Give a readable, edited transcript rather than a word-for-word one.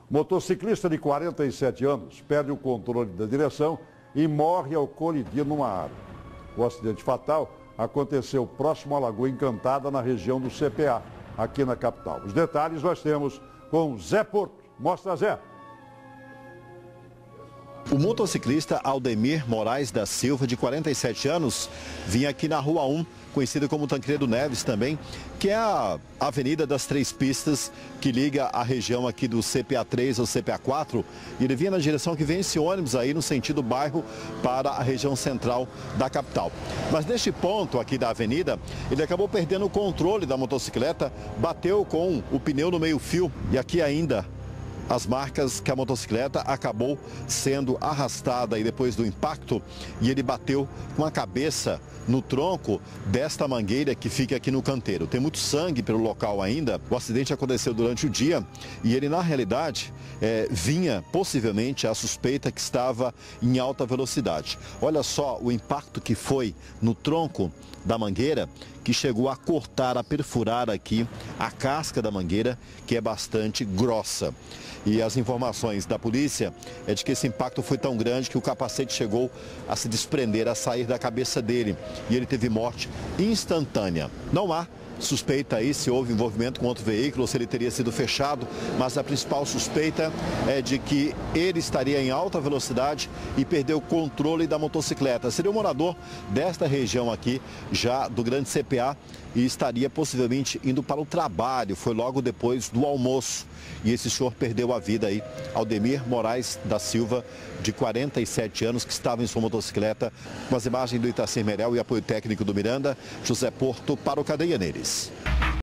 Motociclista de 47 anos perde o controle da direção e morre ao colidir numa árvore. O acidente fatal aconteceu próximo à Lagoa Encantada, na região do CPA, aqui na capital. Os detalhes nós temos com Zé Porto. Mostra, Zé. O motociclista Aldemir Moraes da Silva, de 47 anos, vinha aqui na Rua 1, conhecida como Tancredo Neves também, que é a Avenida das Três Pistas, que liga a região aqui do CPA 3 ao CPA 4. E ele vinha na direção que vem esse ônibus aí, no sentido bairro, para a região central da capital. Mas neste ponto aqui da avenida, ele acabou perdendo o controle da motocicleta, bateu com o pneu no meio-fio e aqui ainda as marcas que a motocicleta acabou sendo arrastada aí depois do impacto, e ele bateu com a cabeça no tronco desta mangueira que fica aqui no canteiro. Tem muito sangue pelo local ainda. O acidente aconteceu durante o dia e ele, na realidade, vinha possivelmente a suspeita que estava em alta velocidade. Olha só o impacto que foi no tronco da mangueira, que chegou a cortar, a perfurar aqui a casca da mangueira, que é bastante grossa. E as informações da polícia é de que esse impacto foi tão grande que o capacete chegou a se desprender, a sair da cabeça dele, e ele teve morte instantânea. Não há suspeita aí se houve envolvimento com outro veículo ou se ele teria sido fechado, mas a principal suspeita é de que ele estaria em alta velocidade e perdeu o controle da motocicleta. Seria um morador desta região aqui, já do grande CPA, e estaria possivelmente indo para o trabalho. Foi logo depois do almoço e esse senhor perdeu a vida aí. Aldemir Moraes da Silva, de 47 anos, que estava em sua motocicleta. Com as imagens do Itacir Merel e apoio técnico do Miranda, José Porto para o Cadeia Neles.